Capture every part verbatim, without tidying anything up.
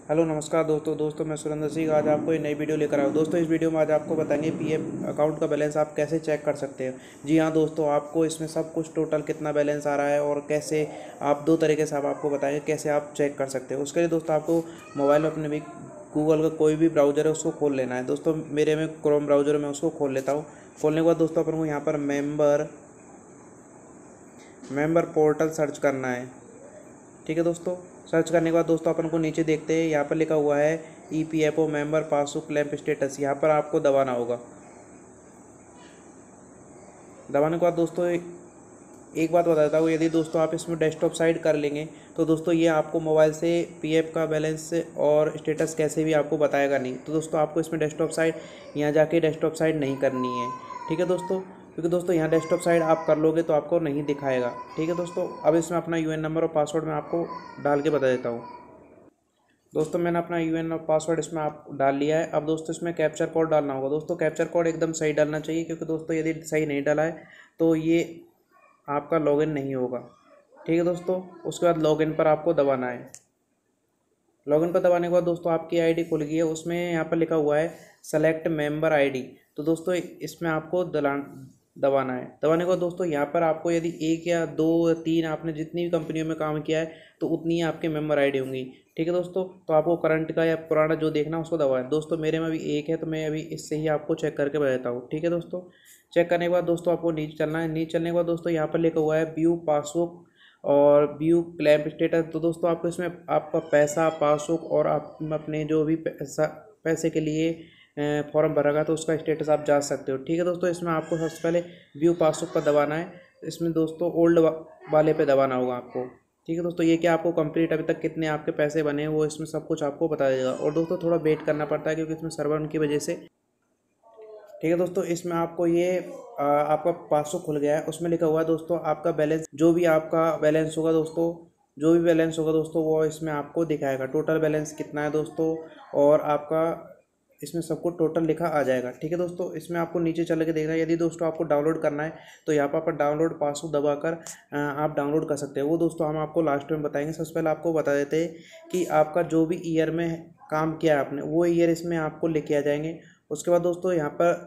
Hello नमस्कार दोस्तों दोस्तों मैं सुरेंद्र सिंह आज आपको एक नई वीडियो लेकर आया हूँ। दोस्तों इस वीडियो में आज आपको बताएंगे पीएफ अकाउंट का बैलेंस आप कैसे चेक कर सकते हैं। जी हाँ दोस्तों, आपको इसमें सब कुछ टोटल कितना बैलेंस आ रहा है और कैसे आप दो तरीके से आप आपको बताएंगे कैसे आप चेक कर सकते हैं। उसके लिए दोस्तों आपको मोबाइल में अपने भी गूगल का कोई भी ब्राउज़र है उसको खोल लेना है। दोस्तों मेरे में क्रोम ब्राउज़र में उसको खोल लेता हूँ। खोलने के बाद दोस्तों अपन को यहाँ पर मेम्बर मेम्बर पोर्टल सर्च करना है। ठीक है दोस्तों, सर्च करने के बाद दोस्तों अपन को नीचे देखते हैं, यहाँ पर लिखा हुआ है E P F O member passbook claim status. यहाँ पर आपको दबाना होगा। दबाने के बाद दोस्तों एक बात बता देता हूँ, यदि दोस्तों आप इसमें डेस्कटॉप साइड कर लेंगे तो दोस्तों ये आपको मोबाइल से पीएफ का बैलेंस और स्टेटस कैसे भी आपको बताएगा नहीं। तो दोस्तों आपको इसमें डेस्कटॉप साइड यहाँ जाके डेस्कटॉप साइड नहीं करनी है। ठीक है दोस्तों, क्योंकि दोस्तों यहाँ डेस्कटॉप साइड आप कर लोगे तो आपको नहीं दिखाएगा। ठीक है दोस्तों, अब इसमें अपना यूएन नंबर और पासवर्ड मैं आपको डाल के बता देता हूँ। दोस्तों मैंने अपना यूएन और पासवर्ड इसमें आप डाल लिया है। अब दोस्तों इसमें कैप्चर कोड डालना होगा। दोस्तों कैप्चर कोड एकदम सही डालना चाहिए, क्योंकि दोस्तों यदि सही नहीं डाला है तो ये आपका लॉगिन नहीं होगा। ठीक है दोस्तों, उसके बाद लॉगिन पर आपको दबाना है। लॉगिन पर दबाने के बाद दोस्तों आपकी आईडी खुल गई है। उसमें यहाँ पर लिखा हुआ है सेलेक्ट मेंबर आईडी। तो दोस्तों इसमें आपको दला दबाना है। दबाने के बाद दोस्तों यहाँ पर आपको यदि एक या दो या तीन आपने जितनी भी कंपनियों में काम किया है तो उतनी ही आपके मेंबर आईडी होंगी। ठीक है दोस्तों, तो आपको करंट का या पुराना जो देखना उसको दबाएं। दोस्तों मेरे में अभी एक है तो मैं अभी इससे ही आपको चेक करके बताता हूँ। ठीक है दोस्तों, चेक करने के बाद दोस्तों आपको नीचे चलना है। नीचे चलने के बाद दोस्तों यहाँ पर लिखा हुआ है व्यू पासबुक और व्यू क्लेम स्टेटस। तो दोस्तों आपको इसमें आपका पैसा पासबुक और आप अपने जो भी पैसा पैसे के लिए फॉर्म भरा गया तो उसका स्टेटस आप जान सकते हो। ठीक है दोस्तों, इसमें आपको सबसे पहले व्यू पासबुक पर दबाना है। इसमें दोस्तों ओल्ड वाले पे दबाना होगा आपको। ठीक है दोस्तों, ये क्या आपको कंप्लीट अभी तक कितने आपके पैसे बने हैं वो इसमें सब कुछ आपको बता देगा। और दोस्तों थोड़ा वेट करना पड़ता है क्योंकि इसमें सर्वर की वजह से। ठीक है दोस्तों, इसमें आपको ये आ, आपका पासबुक खुल गया है। उसमें लिखा हुआ है दोस्तों आपका बैलेंस, जो भी आपका बैलेंस होगा दोस्तों जो भी बैलेंस होगा दोस्तों वो इसमें आपको दिखाएगा। टोटल बैलेंस कितना है दोस्तों, और आपका इसमें सब कुछ टोटल लिखा आ जाएगा। ठीक है दोस्तों, इसमें आपको नीचे चल के देखना है। यदि दोस्तों आपको डाउनलोड करना है तो यहाँ पर आप डाउनलोड पासबुक दबाकर आप डाउनलोड कर सकते हैं। वो दोस्तों हम आपको लास्ट में बताएंगे। सबसे पहले आपको बता देते हैं कि आपका जो भी ईयर में काम किया आपने वो ईयर इसमें आपको लेके आ जाएंगे। उसके बाद दोस्तों यहाँ पर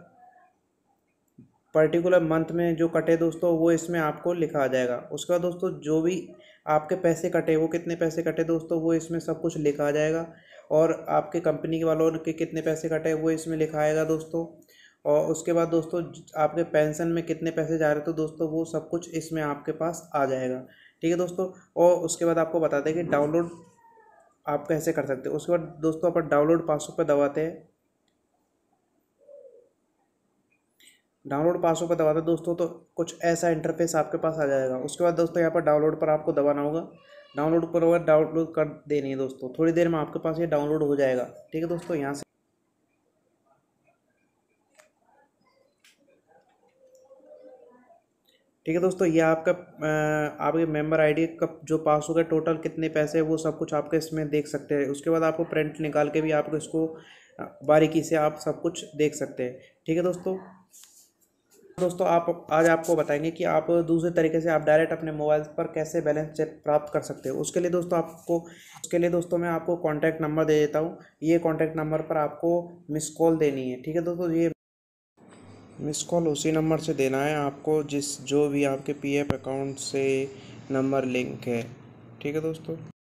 पर्टिकुलर मंथ में जो कटे दोस्तों वो इसमें आपको लिखा आ जाएगा। उसके बाद दोस्तों जो भी आपके पैसे कटे वो कितने पैसे कटे दोस्तों वो इसमें सब कुछ लिखा आ जाएगा। और आपके कंपनी के वालों के कितने पैसे कटे वो इसमें लिखा आएगा दोस्तों। और उसके बाद दोस्तों आपके पेंशन में कितने पैसे जा रहे तो दोस्तों वो सब कुछ इसमें आपके पास आ जाएगा। ठीक है दोस्तों, और उसके बाद आपको बता दें कि डाउनलोड आप कैसे कर सकते हैं। उसके बाद दोस्तों अपन डाउनलोड पासबुक पर दबाते हैं। डाउनलोड पासवर्ड पर दबाते दोस्तों तो कुछ ऐसा इंटरफेस आपके पास आ जाएगा। उसके बाद दोस्तों यहाँ पर डाउनलोड पर आपको दबाना होगा। डाउनलोड पर होगा डाउनलोड कर देनी है दोस्तों। थोड़ी देर में आपके पास ये डाउनलोड हो जाएगा। ठीक है दोस्तों, यहाँ से ठीक है दोस्तों, ये आपका आपके मेंबर आईडी का जो पासबुक है टोटल कितने पैसे है वो सब कुछ आपके इसमें देख सकते हैं। उसके बाद आपको प्रिंट निकाल के भी आप इसको बारीकी से आप सब कुछ देख सकते हैं। ठीक है दोस्तों दोस्तों आप आज आपको बताएंगे कि आप दूसरे तरीके से आप डायरेक्ट अपने मोबाइल पर कैसे बैलेंस चेक प्राप्त कर सकते हो। उसके लिए दोस्तों आपको उसके लिए दोस्तों मैं आपको कॉन्टैक्ट नंबर दे देता हूँ। ये कॉन्टैक्ट नंबर पर आपको मिस कॉल देनी है। ठीक है दोस्तों, ये मिस कॉल उसी नंबर से देना है आपको जिस जो भी आपके पीएफ अकाउंट से नंबर लिंक है। ठीक है दोस्तों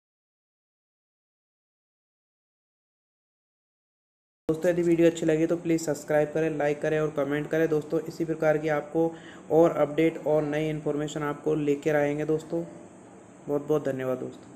दोस्तों यदि वीडियो अच्छी लगी तो प्लीज़ सब्सक्राइब करें, लाइक करें और कमेंट करें दोस्तों। इसी प्रकार की आपको और अपडेट और नई इन्फॉर्मेशन आपको लेकर आएंगे दोस्तों। बहुत बहुत धन्यवाद दोस्तों।